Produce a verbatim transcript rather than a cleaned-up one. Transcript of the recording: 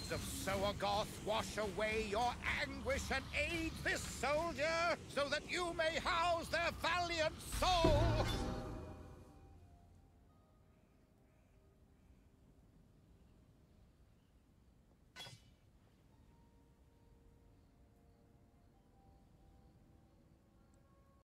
floods of Soagoth wash away your anguish and aid this soldier, so that you may house their valiant soul!